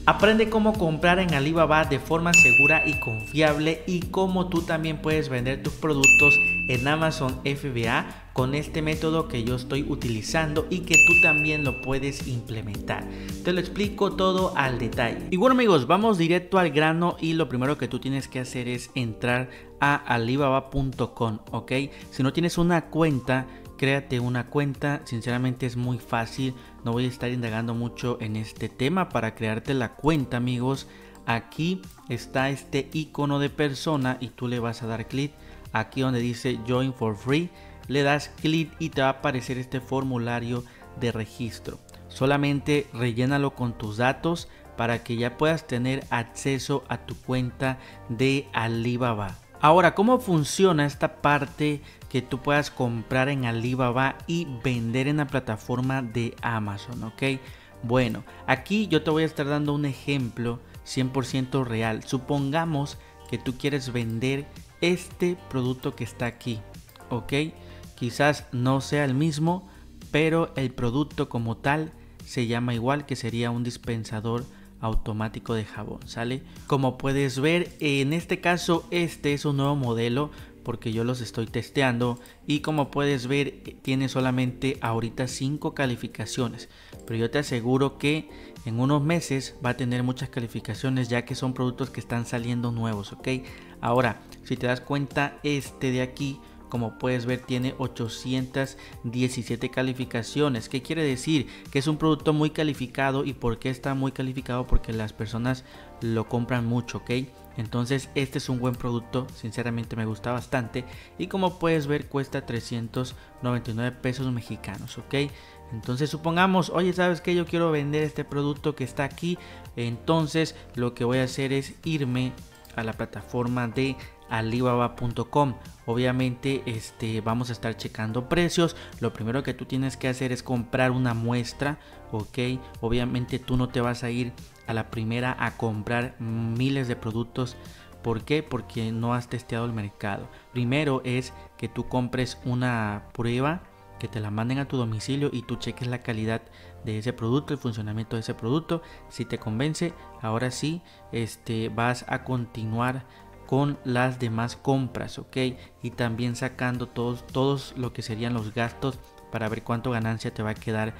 Aprende cómo comprar en Alibaba de forma segura y confiable y cómo tú también puedes vender tus productos en Amazon FBA con este método que yo estoy utilizando y que tú también lo puedes implementar. Te lo explico todo al detalle. Y bueno amigos, vamos directo al grano y lo primero que tú tienes que hacer es entrar a alibaba.com, ¿ok? Si no tienes una cuenta, créate una cuenta, sinceramente es muy fácil, no voy a estar indagando mucho en este tema. Para crearte la cuenta amigos, aquí está este icono de persona y tú le vas a dar clic aquí donde dice Join for Free, le das clic y te va a aparecer este formulario de registro. Solamente rellénalo con tus datos para que ya puedas tener acceso a tu cuenta de Alibaba. Ahora, ¿cómo funciona esta parte que tú puedas comprar en Alibaba y vender en la plataforma de Amazon? ¿Ok? Bueno, aquí yo te voy a estar dando un ejemplo 100% real. Supongamos que tú quieres vender este producto que está aquí, ¿ok? Quizás no sea el mismo, pero el producto como tal se llama igual, que sería un dispensador automático de jabón, ¿sale? Como puedes ver, en este caso este es un nuevo modelo porque yo los estoy testeando y como puedes ver tiene solamente ahorita 5 calificaciones, pero yo te aseguro que en unos meses va a tener muchas calificaciones ya que son productos que están saliendo nuevos, ¿ok? Ahora, si te das cuenta, este de aquí, como puedes ver, tiene 817 calificaciones. ¿Qué quiere decir? Que es un producto muy calificado. ¿Y por qué está muy calificado? Porque las personas lo compran mucho, ¿ok? Entonces este es un buen producto, sinceramente me gusta bastante. Y como puedes ver cuesta 399 pesos mexicanos, ¿ok? Entonces supongamos, oye, ¿sabes qué? Yo quiero vender este producto que está aquí. Entonces lo que voy a hacer es irme a la plataforma de alibaba.com. obviamente vamos a estar checando precios. Lo primero que tú tienes que hacer es comprar una muestra, ok. Obviamente tú no te vas a ir a la primera a comprar miles de productos. ¿Por qué? Porque no has testeado el mercado. Primero es que tú compres una prueba, que te la manden a tu domicilio y tú cheques la calidad de ese producto, el funcionamiento de ese producto. Si te convence, ahora sí vas a continuar con las demás compras, ok, y también sacando todos lo que serían los gastos para ver cuánto ganancia te va a quedar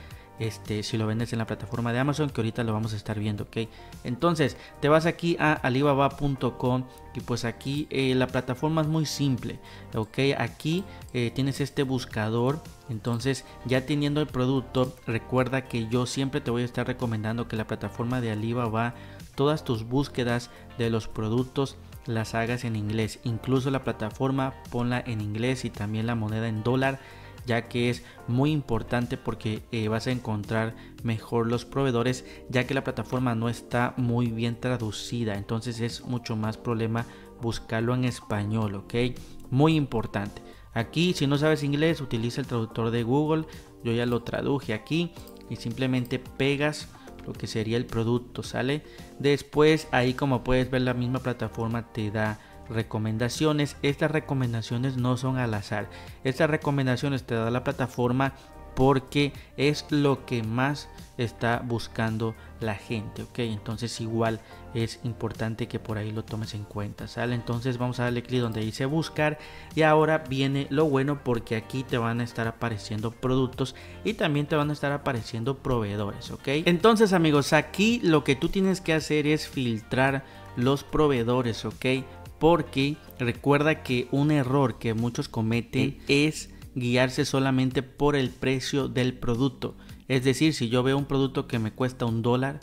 si lo vendes en la plataforma de Amazon, que ahorita lo vamos a estar viendo, ok. Entonces te vas aquí a alibaba.com y pues aquí la plataforma es muy simple, ok. Aquí tienes este buscador. Entonces ya teniendo el producto, recuerda que yo siempre te voy a estar recomendando que la plataforma de Alibaba, todas tus búsquedas de los productos las hagas en inglés. Incluso la plataforma ponla en inglés y también la moneda en dólar, ya que es muy importante porque vas a encontrar mejor los proveedores, ya que la plataforma no está muy bien traducida. Entonces es mucho más problema buscarlo en español, ok. Muy importante. Aquí si no sabes inglés, utiliza el traductor de Google. Yo ya lo traduje aquí y simplemente pegas lo que sería el producto, ¿sale? Después ahí, como puedes ver, la misma plataforma te da recomendaciones. Estas recomendaciones no son al azar. Estas recomendaciones te da la plataforma porque es lo que más está buscando la gente, ok. Entonces igual es importante que por ahí lo tomes en cuenta, ¿sale? Entonces vamos a darle clic donde dice buscar y ahora viene lo bueno, porque aquí te van a estar apareciendo productos y también te van a estar apareciendo proveedores, ok. Entonces amigos, aquí lo que tú tienes que hacer es filtrar los proveedores, ok, porque recuerda que un error que muchos cometen es guiarse solamente por el precio del producto. Es decir, si yo veo un producto que me cuesta $1,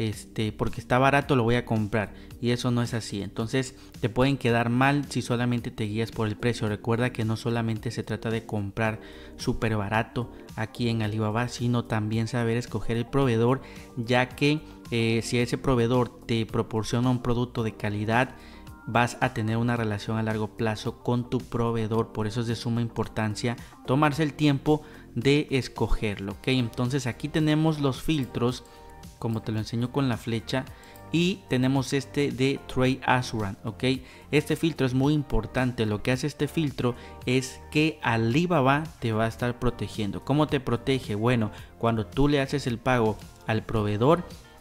porque está barato, lo voy a comprar, y eso no es así. Entonces te pueden quedar mal si solamente te guías por el precio. Recuerda que no solamente se trata de comprar súper barato aquí en Alibaba, sino también saber escoger el proveedor, ya que si ese proveedor te proporciona un producto de calidad, vas a tener una relación a largo plazo con tu proveedor. Por eso es de suma importancia tomarse el tiempo de escogerlo, ok. Entonces aquí tenemos los filtros, como te lo enseño con la flecha, y tenemos este de Trade Assurance, ok. Este filtro es muy importante. Lo que hace este filtro es que Alibaba te va a estar protegiendo. ¿Cómo te protege? Bueno, cuando tú le haces el pago al proveedor,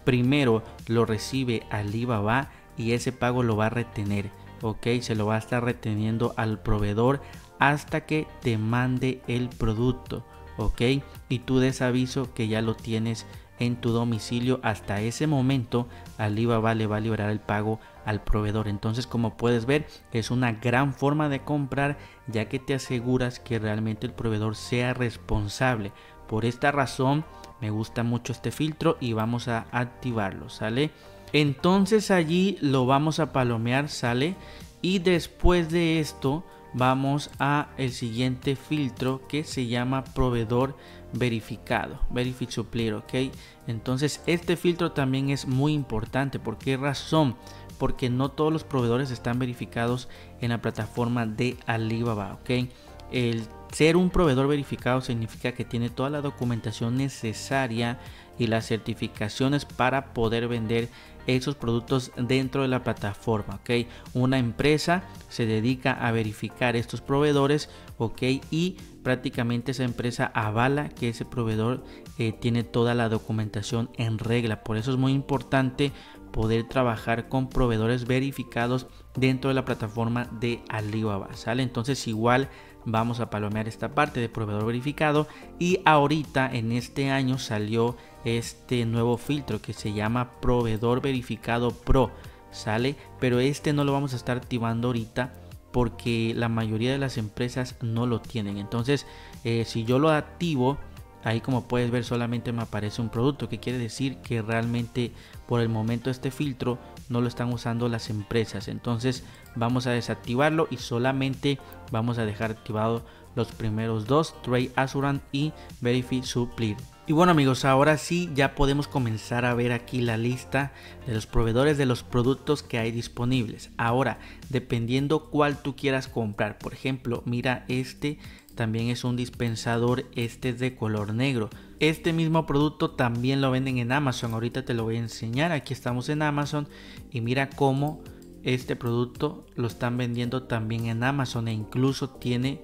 primero lo recibe Alibaba y ese pago lo va a retener, ok, se lo va a estar reteniendo al proveedor hasta que te mande el producto, ok, y tú des aviso que ya lo tienes en tu domicilio. Hasta ese momento Alibaba le va a liberar el pago al proveedor. Entonces, como puedes ver, es una gran forma de comprar, ya que te aseguras que realmente el proveedor sea responsable. Por esta razón me gusta mucho este filtro y vamos a activarlo, ¿sale? Entonces allí lo vamos a palomear, ¿sale? Y después de esto vamos a el siguiente filtro que se llama proveedor verificado, Verified Supplier, ok. Entonces este filtro también es muy importante. ¿Por qué razón? Porque no todos los proveedores están verificados en la plataforma de Alibaba, ok. El ser un proveedor verificado significa que tiene toda la documentación necesaria y las certificaciones para poder vender esos productos dentro de la plataforma, ok. Una empresa se dedica a verificar estos proveedores, ok, y prácticamente esa empresa avala que ese proveedor tiene toda la documentación en regla. Por eso es muy importante poder trabajar con proveedores verificados dentro de la plataforma de Alibaba, ¿sale? Entonces igual vamos a palomear esta parte de proveedor verificado. Y ahorita en este año salió este nuevo filtro que se llama proveedor verificado pro, ¿sale? Pero este no lo vamos a estar activando ahorita porque la mayoría de las empresas no lo tienen. Entonces si yo lo activo, ahí como puedes ver solamente me aparece un producto, que quiere decir que realmente por el momento este filtro no lo están usando las empresas. Entonces vamos a desactivarlo y solamente vamos a dejar activado los primeros dos, Trade Assurance y Verified Supplier. Y bueno amigos, ahora sí ya podemos comenzar a ver aquí la lista de los proveedores de los productos que hay disponibles. Ahora, dependiendo cuál tú quieras comprar, por ejemplo, mira, este también es un dispensador, este es de color negro. Este mismo producto también lo venden en Amazon, ahorita te lo voy a enseñar. Aquí estamos en Amazon y mira cómo este producto lo están vendiendo también en Amazon e incluso tiene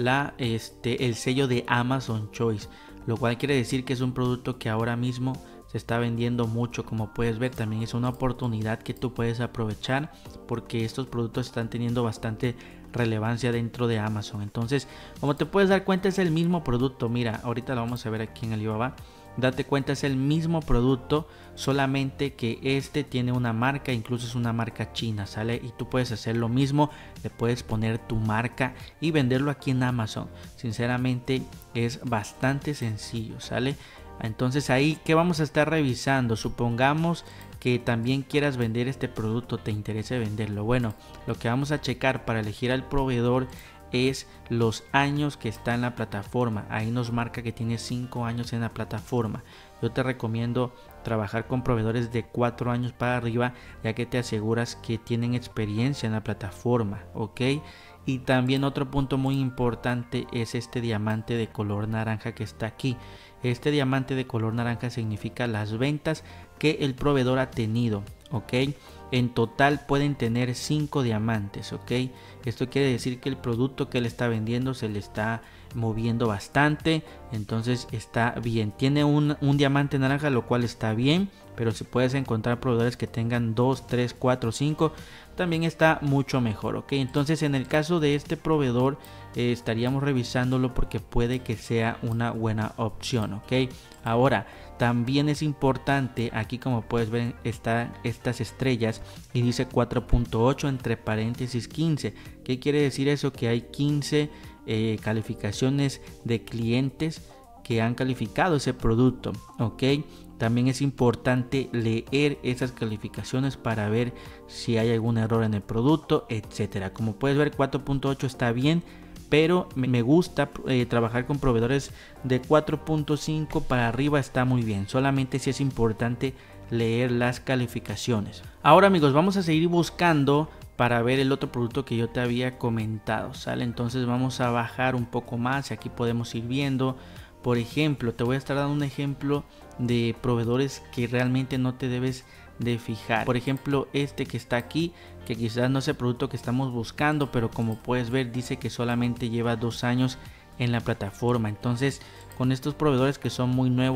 el sello de Amazon Choice, lo cual quiere decir que es un producto que ahora mismo se está vendiendo mucho. Como puedes ver, también es una oportunidad que tú puedes aprovechar porque estos productos están teniendo bastante relevancia dentro de Amazon. Entonces, como te puedes dar cuenta, es el mismo producto. Mira, ahorita lo vamos a ver aquí en Alibaba. Date cuenta, es el mismo producto, solamente que este tiene una marca, incluso es una marca china, ¿sale? Y tú puedes hacer lo mismo, le puedes poner tu marca y venderlo aquí en Amazon. Sinceramente es bastante sencillo, ¿sale? Entonces ahí, ¿qué vamos a estar revisando? Supongamos que también quieras vender este producto, te interesa venderlo. Bueno, lo que vamos a checar para elegir al proveedor es los años que está en la plataforma. Ahí nos marca que tiene 5 años en la plataforma. Yo te recomiendo trabajar con proveedores de 4 años para arriba, ya que te aseguras que tienen experiencia en la plataforma, ¿ok? Y también otro punto muy importante es este diamante de color naranja que está aquí. Este diamante de color naranja significa las ventas que el proveedor ha tenido, ¿ok? En total pueden tener 5 diamantes, ¿ok? Esto quiere decir que el producto que él está vendiendo se le está moviendo bastante, entonces está bien. Tiene un diamante naranja, lo cual está bien, pero si puedes encontrar proveedores que tengan 2, 3, 4, 5, también está mucho mejor, ¿ok? Entonces en el caso de este proveedor estaríamos revisándolo porque puede que sea una buena opción, ¿ok? Ahora, también es importante, aquí como puedes ver están estas estrellas y dice 4.8 entre paréntesis 15. ¿Qué quiere decir eso? Que hay 15 calificaciones de clientes que han calificado ese producto, ¿ok? También es importante leer esas calificaciones para ver si hay algún error en el producto, etcétera. Como puedes ver, 4.8 está bien, pero me gusta trabajar con proveedores de 4.5 para arriba, está muy bien. Solamente si es importante leer las calificaciones. Ahora amigos, vamos a seguir buscando para ver el otro producto que yo te había comentado, ¿sale? Entonces vamos a bajar un poco más y aquí podemos ir viendo. Por ejemplo, te voy a estar dando un ejemplo de proveedores que realmente no te debes de fijar. Por ejemplo, este que está aquí, que quizás no es el producto que estamos buscando, pero como puedes ver dice que solamente lleva 2 años en la plataforma. Entonces con estos proveedores que son muy nuevos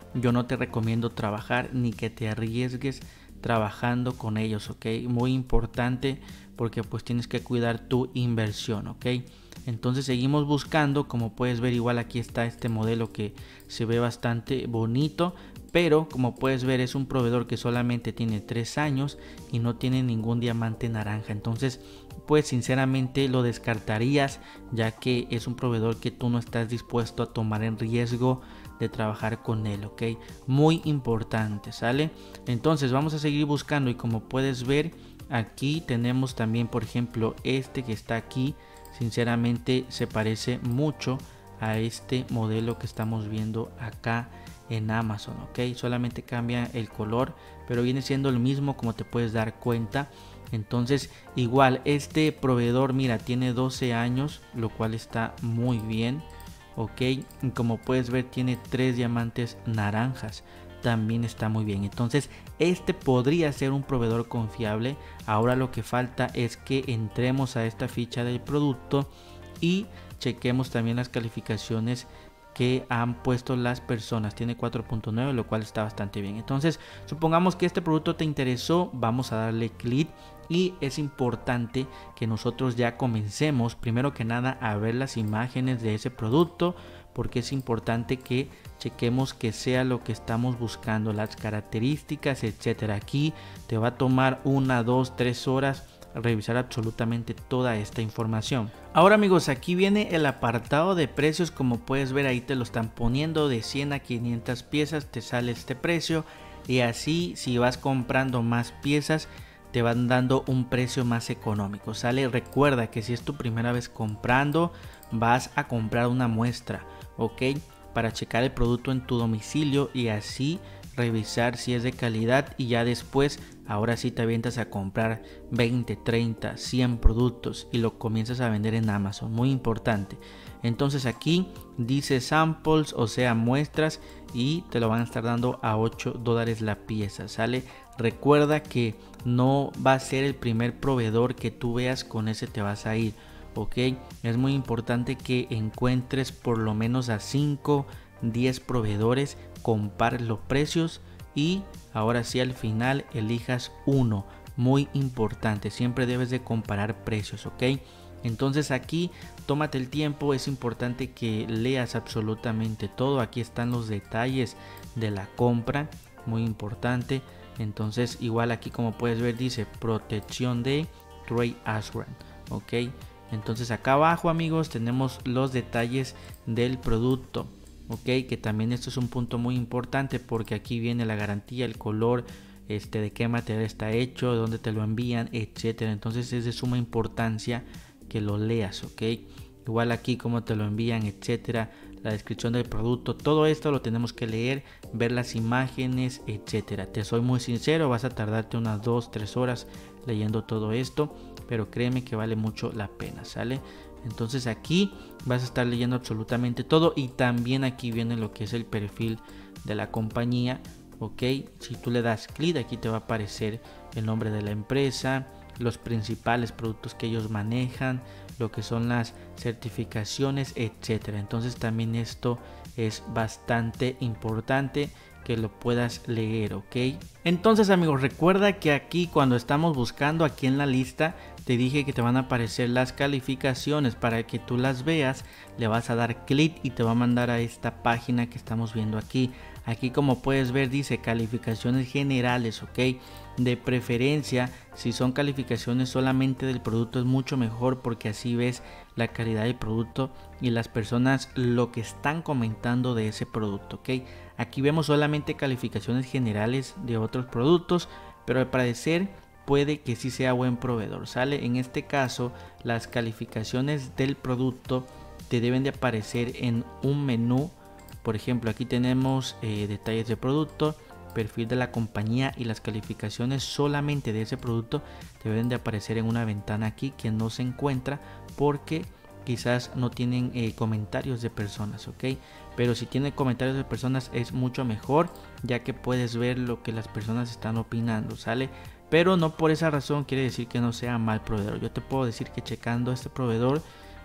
yo no te recomiendo trabajar ni que te arriesgues trabajando con ellos, ok. Muy importante porque pues tienes que cuidar tu inversión, ok. Entonces seguimos buscando. Como puedes ver, igual aquí está este modelo que se ve bastante bonito, pero como puedes ver es un proveedor que solamente tiene 3 años y no tiene ningún diamante naranja. Entonces pues sinceramente lo descartarías, ya que es un proveedor que tú no estás dispuesto a tomar en riesgo de trabajar con él, ok. Muy importante, ¿sale? Entonces vamos a seguir buscando y como puedes ver aquí tenemos también, por ejemplo, este que está aquí. Sinceramente se parece mucho a este modelo que estamos viendo acá en Amazon, ok. Solamente cambia el color, pero viene siendo el mismo, como te puedes dar cuenta. Entonces igual este proveedor, mira, tiene 12 años, lo cual está muy bien, ok. Y como puedes ver tiene 3 diamantes naranjas, también está muy bien. Entonces este podría ser un proveedor confiable. Ahora lo que falta es que entremos a esta ficha del producto y chequemos también las calificaciones que han puesto las personas. Tiene 4.9, lo cual está bastante bien. Entonces supongamos que este producto te interesó, vamos a darle clic y es importante que nosotros ya comencemos primero que nada a ver las imágenes de ese producto, porque es importante que chequemos que sea lo que estamos buscando, las características, etcétera. Aquí te va a tomar 1, 2, 3 horas revisar absolutamente toda esta información. Ahora amigos, aquí viene el apartado de precios. Como puedes ver ahí te lo están poniendo de 100 a 500 piezas te sale este precio, y así si vas comprando más piezas te van dando un precio más económico, ¿sale? Recuerda que si es tu primera vez comprando, vas a comprar una muestra, ok, para checar el producto en tu domicilio y así revisar si es de calidad, y ya después ahora sí te avientas a comprar 20, 30, 100 productos y lo comienzas a vender en Amazon. Muy importante. Entonces aquí dice samples, o sea muestras, y te lo van a estar dando a $8 la pieza, ¿sale? Recuerda que no va a ser el primer proveedor que tú veas, con ese te vas a ir, ok. Es muy importante que encuentres por lo menos a 5, 10 proveedores, compares los precios y ahora sí al final elijas uno. Muy importante, siempre debes de comparar precios, ok. Entonces aquí tómate el tiempo, es importante que leas absolutamente todo. Aquí están los detalles de la compra, muy importante. Entonces igual aquí como puedes ver dice protección de Trade Assurance, ok. Entonces acá abajo amigos tenemos los detalles del producto, ok, que también esto es un punto muy importante porque aquí viene la garantía, el color, de qué material está hecho, de dónde te lo envían, etcétera. Entonces es de suma importancia que lo leas, ok. Igual aquí cómo te lo envían, etcétera, la descripción del producto, todo esto lo tenemos que leer, ver las imágenes, etcétera. Te soy muy sincero, vas a tardarte unas 2-3 horas leyendo todo esto, pero créeme que vale mucho la pena, ¿sale? Entonces aquí vas a estar leyendo absolutamente todo, y también aquí viene lo que es el perfil de la compañía, ok. Si tú le das clic, aquí te va a aparecer el nombre de la empresa, los principales productos que ellos manejan, lo que son las certificaciones, etcétera. Entonces también esto es bastante importante que lo puedas leer, ok. Entonces amigos, recuerda que aquí cuando estamos buscando, aquí en la lista te dije que te van a aparecer las calificaciones. Para que tú las veas le vas a dar clic y te va a mandar a esta página que estamos viendo aquí. Aquí como puedes ver dice calificaciones generales, ok. De preferencia si son calificaciones solamente del producto es mucho mejor, porque así ves la calidad del producto y las personas lo que están comentando de ese producto, ok. Aquí vemos solamente calificaciones generales de otros productos, pero al parecer puede que sí sea buen proveedor, ¿sale? En este caso las calificaciones del producto te deben de aparecer en un menú. Por ejemplo, aquí tenemos detalles de producto, perfil de la compañía, y las calificaciones solamente de ese producto deben de aparecer en una ventana aquí que no se encuentra porque quizás no tienen comentarios de personas, ok. Pero si tiene comentarios de personas es mucho mejor, ya que puedes ver lo que las personas están opinando, ¿sale? Pero no por esa razón quiere decir que no sea mal proveedor. Yo te puedo decir que checando este proveedor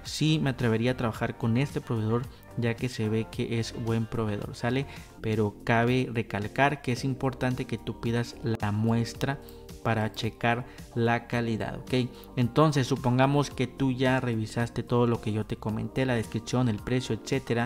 sí me atrevería a trabajar con este proveedor, ya que se ve que es buen proveedor, ¿sale? Pero cabe recalcar que es importante que tú pidas la muestra para checar la calidad, ¿ok? Entonces supongamos que tú ya revisaste todo lo que yo te comenté, la descripción, el precio, etcétera,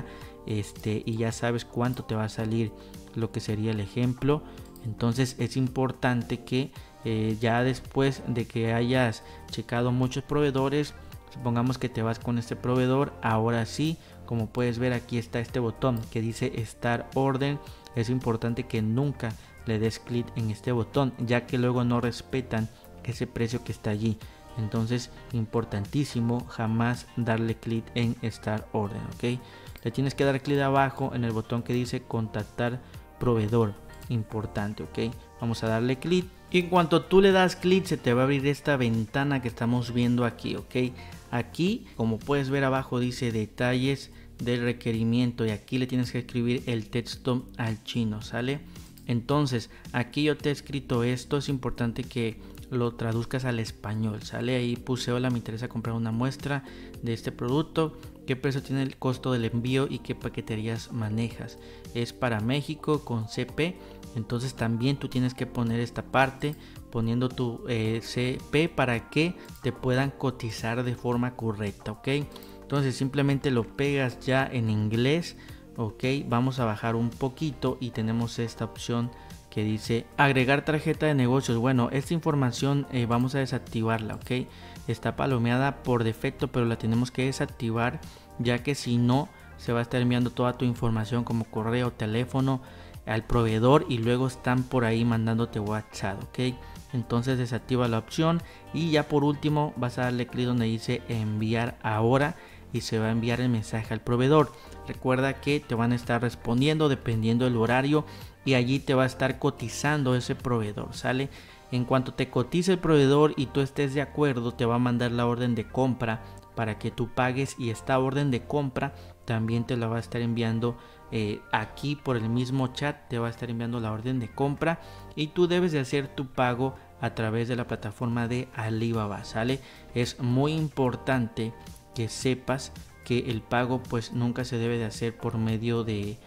y ya sabes cuánto te va a salir lo que sería el ejemplo. Entonces es importante que ya después de que hayas checado muchos proveedores, supongamos que te vas con este proveedor, ahora sí, como puedes ver, aquí está este botón que dice Start Order. Es importante que nunca le des clic en este botón, ya que luego no respetan ese precio que está allí. Entonces, importantísimo jamás darle clic en Start Order, ¿ok? Le tienes que dar clic abajo en el botón que dice contactar proveedor. Importante, ¿ok? Vamos a darle clic y en cuanto tú le das clic se te va a abrir esta ventana que estamos viendo aquí, ¿ok? Aquí, como puedes ver abajo, dice detalles del requerimiento y aquí le tienes que escribir el texto al chino, ¿sale? Entonces, aquí yo te he escrito esto, es importante que lo traduzcas al español, ¿sale? Ahí puse: hola, me interesa comprar una muestra de este producto, qué precio tiene el costo del envío y qué paqueterías manejas. Es para México con CP, entonces también tú tienes que poner esta parte poniendo tu CP para que te puedan cotizar de forma correcta, ¿ok? Entonces simplemente lo pegas ya en inglés, ¿ok? Vamos a bajar un poquito y tenemos esta opción que dice agregar tarjeta de negocios. Bueno, esta información vamos a desactivarla, ¿ok? Está palomeada por defecto, pero la tenemos que desactivar, ya que si no se va a estar enviando toda tu información como correo, teléfono al proveedor y luego están por ahí mandándote WhatsApp, ¿ok? Entonces desactiva la opción y ya por último vas a darle clic donde dice enviar ahora y se va a enviar el mensaje al proveedor. Recuerda que te van a estar respondiendo dependiendo del horario y allí te va a estar cotizando ese proveedor, ¿sale? En cuanto te cotice el proveedor y tú estés de acuerdo, te va a mandar la orden de compra para que tú pagues y esta orden de compra también te la va a estar enviando aquí por el mismo chat, te va a estar enviando la orden de compra y tú debes de hacer tu pago a través de la plataforma de Alibaba, ¿sale? Es muy importante que sepas que el pago pues nunca se debe de hacer por medio de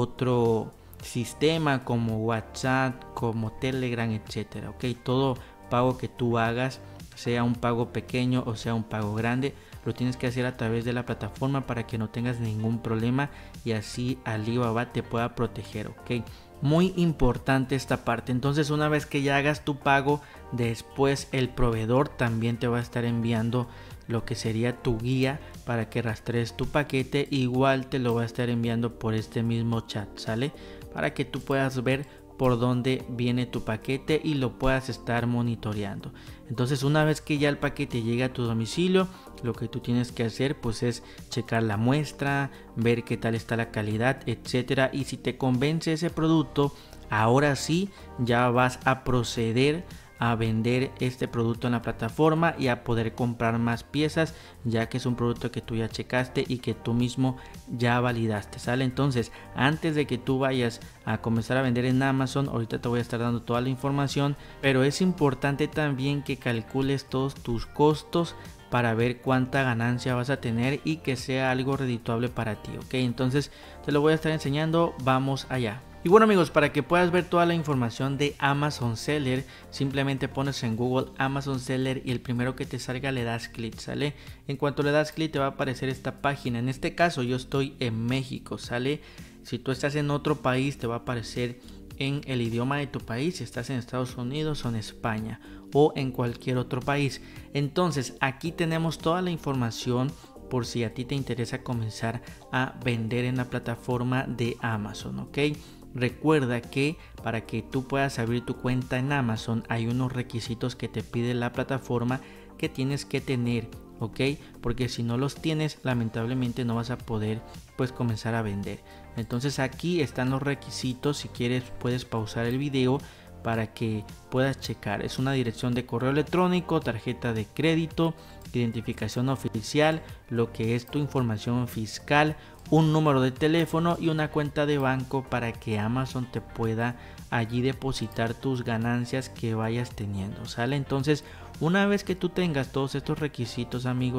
otro sistema como WhatsApp, como Telegram, etcétera, ok. Todo pago que tú hagas, sea un pago pequeño o sea un pago grande, lo tienes que hacer a través de la plataforma para que no tengas ningún problema y así Alibaba te pueda proteger, ok. Muy importante esta parte. Entonces una vez que ya hagas tu pago, después el proveedor también te va a estar enviando lo que sería tu guía para que rastrees tu paquete. Igual te lo va a estar enviando por este mismo chat, ¿sale? Para que tú puedas ver por dónde viene tu paquete y lo puedas estar monitoreando. Entonces una vez que ya el paquete llega a tu domicilio, lo que tú tienes que hacer pues es checar la muestra, ver qué tal está la calidad, etcétera, y si te convence ese producto, ahora sí ya vas a proceder a vender este producto en la plataforma y a poder comprar más piezas, ya que es un producto que tú ya checaste y que tú mismo ya validaste, ¿sale? Entonces antes de que tú vayas a comenzar a vender en Amazon, ahorita te voy a estar dando toda la información, pero es importante también que calcules todos tus costos para ver cuánta ganancia vas a tener y que sea algo redituable para ti, ok. Entonces te lo voy a estar enseñando, vamos allá. Y bueno amigos, para que puedas ver toda la información de Amazon Seller, simplemente pones en Google Amazon Seller y el primero que te salga le das clic, ¿sale? En cuanto le das clic te va a aparecer esta página. En este caso yo estoy en México, ¿sale? Si tú estás en otro país te va a aparecer en el idioma de tu país, si estás en Estados Unidos o en España o en cualquier otro país. Entonces aquí tenemos toda la información por si a ti te interesa comenzar a vender en la plataforma de Amazon, ¿ok? Recuerda que para que tú puedas abrir tu cuenta en Amazon hay unos requisitos que te pide la plataforma que tienes que tener, ¿ok? Porque si no los tienes, lamentablemente no vas a poder pues comenzar a vender. Entonces aquí están los requisitos. Si quieres puedes pausar el video para que puedas checar. Es una dirección de correo electrónico, tarjeta de crédito, identificación oficial, lo que es tu información fiscal, un número de teléfono y una cuenta de banco para que Amazon te pueda allí depositar tus ganancias que vayas teniendo, ¿sale? Entonces una vez que tú tengas todos estos requisitos amigos,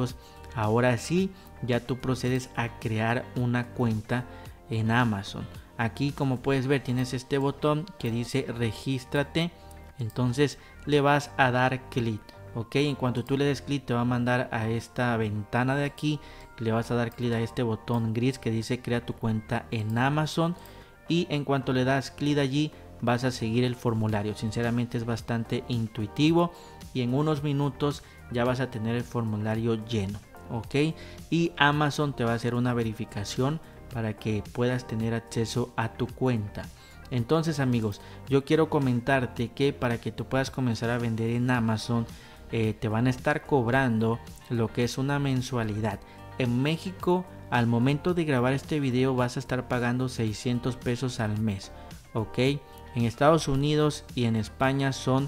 ahora sí ya tú procedes a crear una cuenta en Amazon. Aquí como puedes ver tienes este botón que dice regístrate, entonces le vas a dar clic. Ok, en cuanto tú le des clic te va a mandar a esta ventana de aquí, le vas a dar clic a este botón gris que dice crea tu cuenta en Amazon, y en cuanto le das clic allí vas a seguir el formulario. Sinceramente es bastante intuitivo y en unos minutos ya vas a tener el formulario lleno. Ok, y Amazon te va a hacer una verificación para que puedas tener acceso a tu cuenta. Entonces amigos, yo quiero comentarte que para que tú puedas comenzar a vender en Amazon te van a estar cobrando lo que es una mensualidad. En México al momento de grabar este video vas a estar pagando 600 pesos al mes. Ok, en Estados Unidos y en España son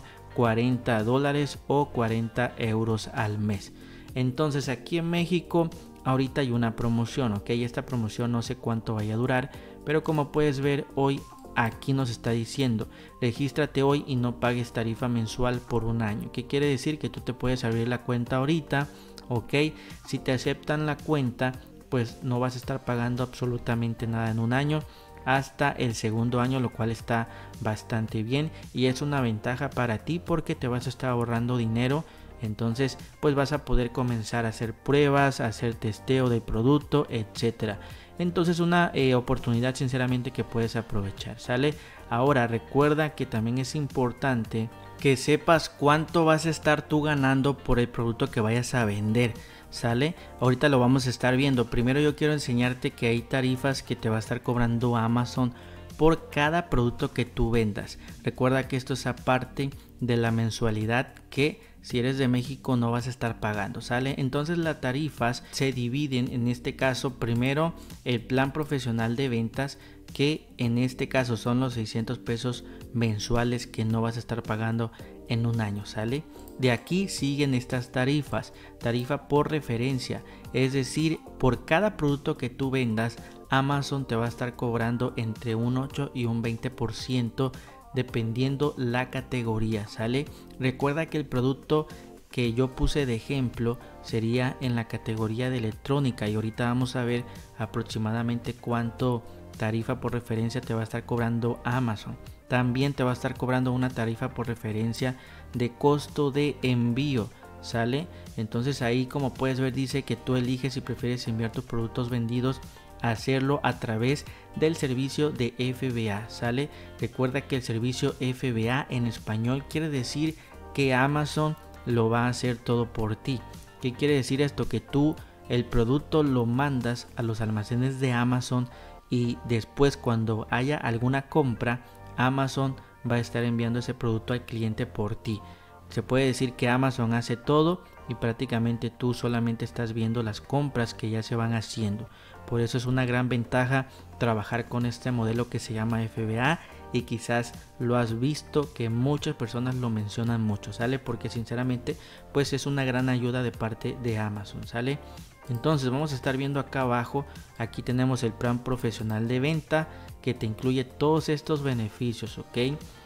$40 o 40 euros al mes. Entonces aquí en México ahorita hay una promoción, ok, esta promoción no sé cuánto vaya a durar, pero como puedes ver hoy aquí nos está diciendo regístrate hoy y no pagues tarifa mensual por un año. ¿Qué quiere decir? Que tú te puedes abrir la cuenta ahorita, ok, si te aceptan la cuenta pues no vas a estar pagando absolutamente nada en un año hasta el segundo año, lo cual está bastante bien y es una ventaja para ti porque te vas a estar ahorrando dinero. Entonces pues vas a poder comenzar a hacer pruebas, a hacer testeo del producto, etcétera. Entonces una oportunidad sinceramente que puedes aprovechar, ¿sale? Ahora recuerda que también es importante que sepas cuánto vas a estar tú ganando por el producto que vayas a vender, ¿sale? Ahorita lo vamos a estar viendo. Primero yo quiero enseñarte que hay tarifas que te va a estar cobrando Amazon por cada producto que tú vendas. Recuerda que esto es aparte de la mensualidad que si eres de México no vas a estar pagando, ¿sale? Entonces las tarifas se dividen en este caso. Primero el plan profesional de ventas, que en este caso son los 600 pesos mensuales que no vas a estar pagando en un año, ¿sale? De aquí siguen estas tarifas. Tarifa por referencia, es decir, por cada producto que tú vendas Amazon te va a estar cobrando entre un 8 y un 20% dependiendo la categoría, ¿sale? Recuerda que el producto que yo puse de ejemplo sería en la categoría de electrónica y ahorita vamos a ver aproximadamente cuánto tarifa por referencia te va a estar cobrando Amazon. También te va a estar cobrando una tarifa por referencia de costo de envío, ¿sale? Entonces ahí como puedes ver dice que tú eliges si prefieres enviar tus productos vendidos hacerlo a través del servicio de FBA, ¿sale? Recuerda que el servicio FBA en español quiere decir que Amazon lo va a hacer todo por ti. ¿Qué quiere decir esto? Que tú el producto lo mandas a los almacenes de Amazon y después cuando haya alguna compra Amazon va a estar enviando ese producto al cliente por ti. Se puede decir que Amazon hace todo y prácticamente tú solamente estás viendo las compras que ya se van haciendo. Por eso es una gran ventaja trabajar con este modelo que se llama FBA y quizás lo has visto que muchas personas lo mencionan mucho, ¿sale? Porque sinceramente pues es una gran ayuda de parte de Amazon, ¿sale? Entonces vamos a estar viendo acá abajo, aquí tenemos el plan profesional de venta que te incluye todos estos beneficios, ¿ok?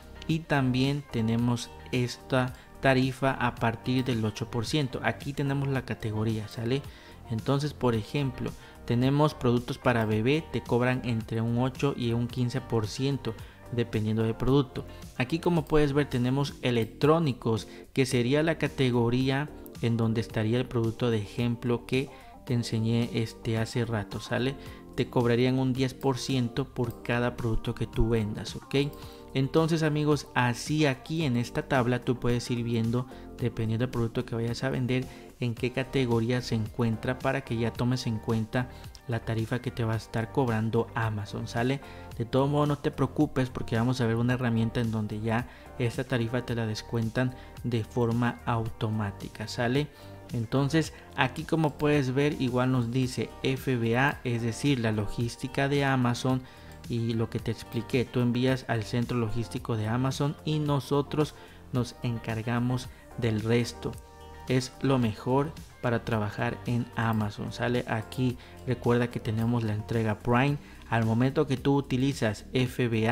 Y también tenemos esta tarifa a partir del 8%. Aquí tenemos la categoría, ¿sale? Entonces, por ejemplo, tenemos productos para bebé, te cobran entre un 8 y un 15% dependiendo del producto. Aquí como puedes ver tenemos electrónicos, que sería la categoría en donde estaría el producto de ejemplo que te enseñé hace rato, ¿sale? Te cobrarían un 10% por cada producto que tú vendas, ¿ok? Entonces amigos, así aquí en esta tabla tú puedes ir viendo, dependiendo del producto que vayas a vender, en qué categoría se encuentra para que ya tomes en cuenta la tarifa que te va a estar cobrando Amazon, ¿sale? De todo modo no te preocupes porque vamos a ver una herramienta en donde ya esta tarifa te la descuentan de forma automática, ¿sale? Entonces aquí como puedes ver igual nos dice FBA, es decir, la logística de Amazon. Y lo que te expliqué, tú envías al centro logístico de Amazon y nosotros nos encargamos del resto. Es lo mejor para trabajar en Amazon, ¿sale? Aquí recuerda que tenemos la entrega Prime. Al momento que tú utilizas FBA,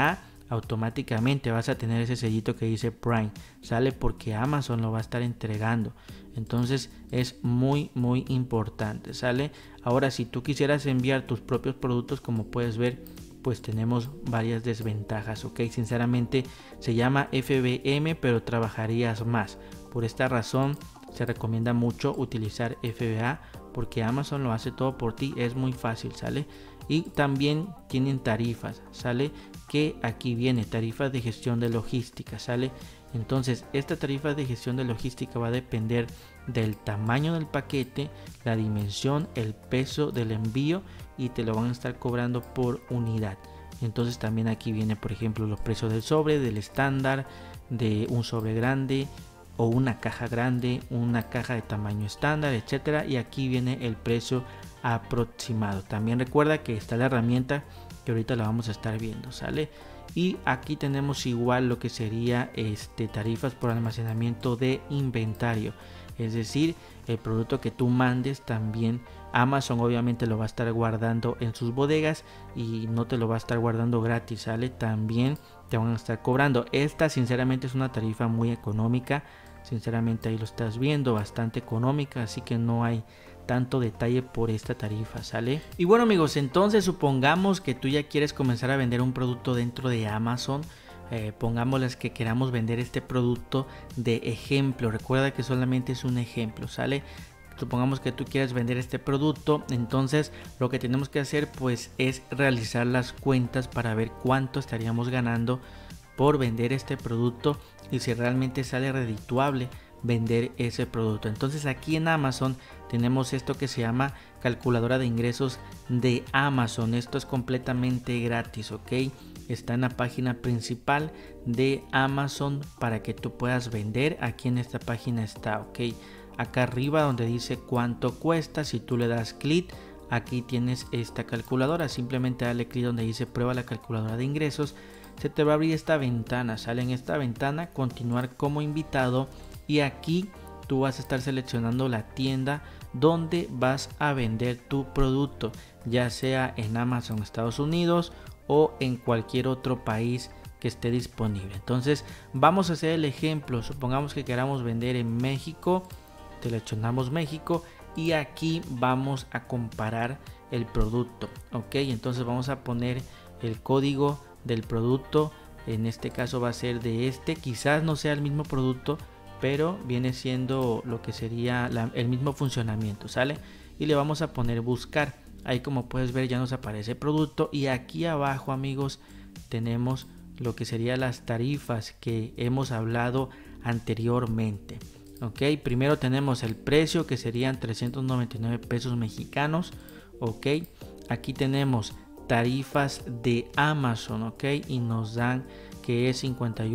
automáticamente vas a tener ese sellito que dice Prime, sale, porque Amazon lo va a estar entregando. Entonces es muy importante, sale. Ahora, si tú quisieras enviar tus propios productos, como puedes ver, pues tenemos varias desventajas, ok. Sinceramente se llama FBM, pero trabajarías más. Por esta razón se recomienda mucho utilizar FBA, porque Amazon lo hace todo por ti, es muy fácil, sale. Y también tienen tarifas, sale, que aquí viene tarifas de gestión de logística, sale. Entonces esta tarifa de gestión de logística va a depender del tamaño del paquete, la dimensión, el peso del envío, y te lo van a estar cobrando por unidad. Entonces también aquí viene, por ejemplo, los precios del sobre, del estándar, de un sobre grande o una caja grande, una caja de tamaño estándar, etcétera. Y aquí viene el precio aproximado. También recuerda que está la herramienta que ahorita la vamos a estar viendo, sale. Y aquí tenemos igual lo que sería tarifas por almacenamiento de inventario, es decir, el producto que tú mandes también Amazon obviamente lo va a estar guardando en sus bodegas y no te lo va a estar guardando gratis, sale. También te van a estar cobrando. Esta sinceramente es una tarifa muy económica, sinceramente ahí lo estás viendo, bastante económica, así que no hay tanto detalle por esta tarifa, sale. Y bueno amigos, entonces supongamos que tú ya quieres comenzar a vender un producto dentro de Amazon. Pongámosles que queramos vender este producto de ejemplo, recuerda que solamente es un ejemplo, sale. Supongamos que tú quieres vender este producto, entonces lo que tenemos que hacer pues es realizar las cuentas para ver cuánto estaríamos ganando por vender este producto y si realmente sale redituable vender ese producto. Entonces aquí en Amazon tenemos esto que se llama calculadora de ingresos de Amazon. Esto es completamente gratis, ok. Está en la página principal de Amazon para que tú puedas vender. Aquí en esta página está, ok. Acá arriba donde dice cuánto cuesta, si tú le das clic, aquí tienes esta calculadora. Simplemente dale clic donde dice prueba la calculadora de ingresos. Se te va a abrir esta ventana, sale en esta ventana continuar como invitado y aquí tú vas a estar seleccionando la tienda donde vas a vender tu producto, ya sea en Amazon Estados Unidos o en cualquier otro país que esté disponible. Entonces vamos a hacer el ejemplo. Supongamos que queramos vender en México, seleccionamos México y aquí vamos a comparar el producto, ok. Entonces vamos a poner el código del producto, en este caso va a ser de quizás no sea el mismo producto, pero viene siendo lo que sería el mismo funcionamiento, sale. Y le vamos a poner buscar. Ahí como puedes ver ya nos aparece producto y aquí abajo amigos tenemos lo que serían las tarifas que hemos hablado anteriormente, ok. Primero tenemos el precio que serían 399 pesos mexicanos, ok. Aquí tenemos tarifas de Amazon, ok, y nos dan que es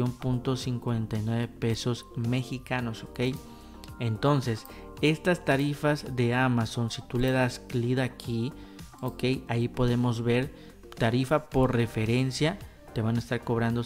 51.59 pesos mexicanos, ok. Entonces estas tarifas de Amazon, si tú le das clic aquí, ok, ahí podemos ver tarifa por referencia, te van a estar cobrando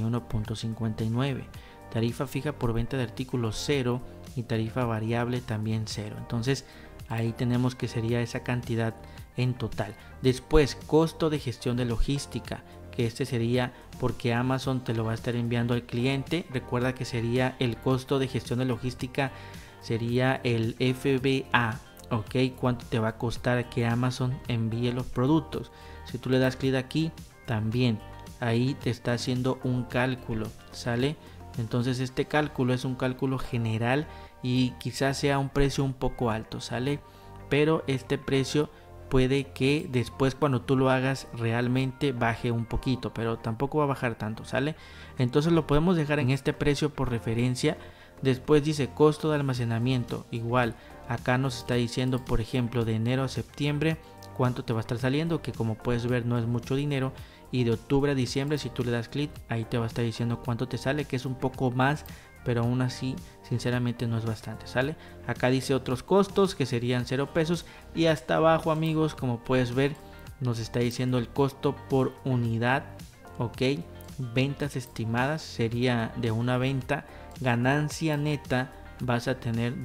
51.59, tarifa fija por venta de artículos 0 y tarifa variable también 0. Entonces ahí tenemos que sería esa cantidad en total. Después costo de gestión de logística, que este sería porque Amazon te lo va a estar enviando al cliente. Recuerda que sería el costo de gestión de logística, sería el FBA, ok. Cuánto te va a costar que Amazon envíe los productos. Si tú le das clic aquí, también ahí te está haciendo un cálculo, sale. Entonces este cálculo es un cálculo general y quizás sea un precio un poco alto, sale, pero este precio puede que después cuando tú lo hagas realmente baje un poquito, pero tampoco va a bajar tanto, sale. Entonces lo podemos dejar en este precio por referencia. Después dice costo de almacenamiento, igual acá nos está diciendo por ejemplo de enero a septiembre cuánto te va a estar saliendo, que como puedes ver no es mucho dinero, y de octubre a diciembre si tú le das clic ahí te va a estar diciendo cuánto te sale, que es un poco más, pero aún así sinceramente no es bastante, sale. Acá dice otros costos que serían 0 pesos y hasta abajo amigos como puedes ver nos está diciendo el costo por unidad, ok. Ventas estimadas sería de una venta, ganancia neta vas a tener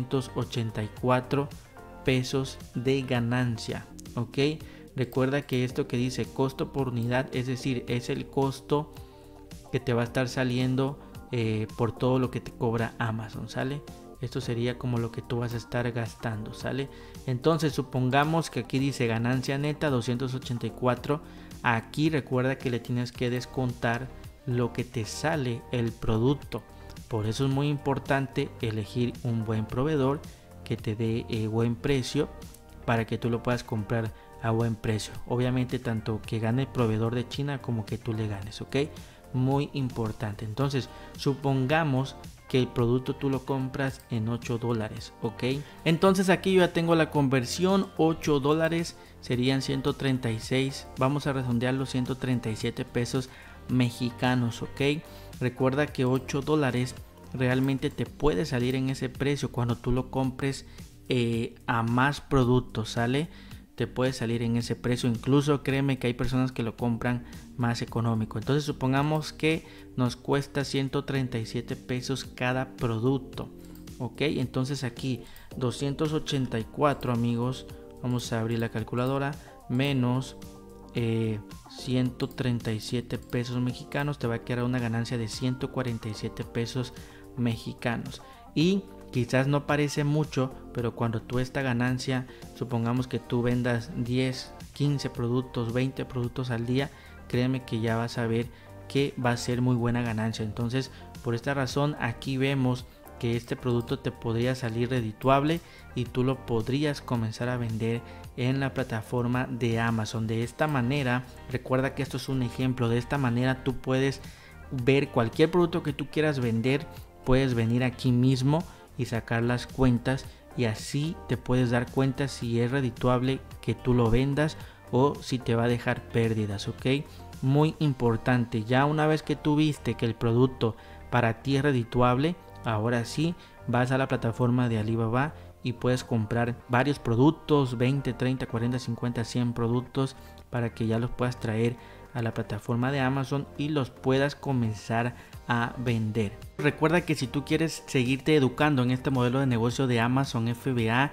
284 pesos de ganancia, ok. Recuerda que esto que dice costo por unidad, es decir, es el costo que te va a estar saliendo por todo lo que te cobra Amazon, ¿sale? Esto sería como lo que tú vas a estar gastando, ¿sale? Entonces supongamos que aquí dice ganancia neta 284. Aquí recuerda que le tienes que descontar lo que te sale el producto. Por eso es muy importante elegir un buen proveedor que te dé buen precio para que tú lo puedas comprar a buen precio. Obviamente tanto que gane el proveedor de China como que tú le ganes, ¿ok? Muy importante. Entonces supongamos que el producto tú lo compras en $8, ¿ok? Entonces aquí yo ya tengo la conversión. $8 serían 136, vamos a redondear los 137 pesos mexicanos, ¿ok? Recuerda que $8 realmente te puede salir en ese precio cuando tú lo compres a más productos, ¿sale? Te puede salir en ese precio, incluso créeme que hay personas que lo compran más económico. Entonces supongamos que nos cuesta 137 pesos cada producto, ok. Entonces aquí 284, amigos, vamos a abrir la calculadora, menos 137 pesos mexicanos, te va a quedar una ganancia de 147 pesos mexicanos. Y quizás no parece mucho, pero cuando tú esta ganancia, supongamos que tú vendas 10, 15 productos, 20 productos al día, créeme que ya vas a ver que va a ser muy buena ganancia. Entonces, por esta razón, aquí vemos que este producto te podría salir redituable y tú lo podrías comenzar a vender en la plataforma de Amazon. De esta manera, recuerda que esto es un ejemplo, de esta manera tú puedes ver cualquier producto que tú quieras vender, puedes venir aquí mismo y sacar las cuentas y así te puedes dar cuenta si es redituable que tú lo vendas o si te va a dejar pérdidas, ok. Muy importante, ya una vez que tú viste que el producto para ti es redituable, ahora sí vas a la plataforma de Alibaba y puedes comprar varios productos, 20, 30, 40, 50, 100 productos para que ya los puedas traer a la plataforma de Amazon y los puedas comenzar a vender. Recuerda que si tú quieres seguirte educando en este modelo de negocio de Amazon FBA,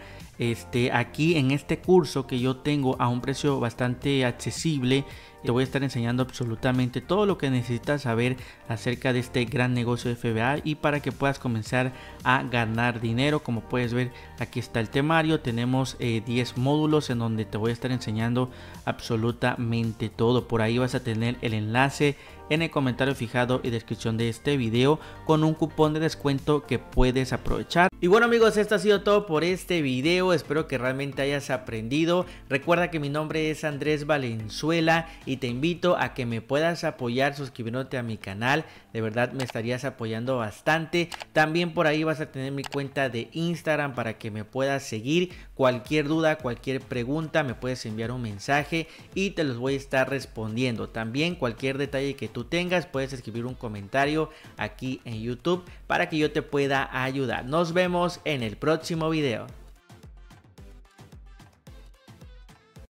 aquí en este curso que yo tengo a un precio bastante accesible, te voy a estar enseñando absolutamente todo lo que necesitas saber acerca de este gran negocio de FBA y para que puedas comenzar a ganar dinero. Como puedes ver, aquí está el temario, tenemos 10 módulos en donde te voy a estar enseñando absolutamente todo. Por ahí vas a tener el enlace en el comentario fijado y descripción de este video con un cupón de descuento que puedes aprovechar. Y bueno, amigos, esto ha sido todo por este video, espero que realmente hayas aprendido. Recuerda que mi nombre es Andrés Valenzuela y te invito a que me puedas apoyar suscribiéndote a mi canal, de verdad me estarías apoyando bastante. También por ahí vas a tener mi cuenta de Instagram para que me puedas seguir. Cualquier duda, cualquier pregunta me puedes enviar un mensaje y te los voy a estar respondiendo. También cualquier detalle que tú tengas puedes escribir un comentario aquí en YouTube para que yo te pueda ayudar. Nos vemos en el próximo video.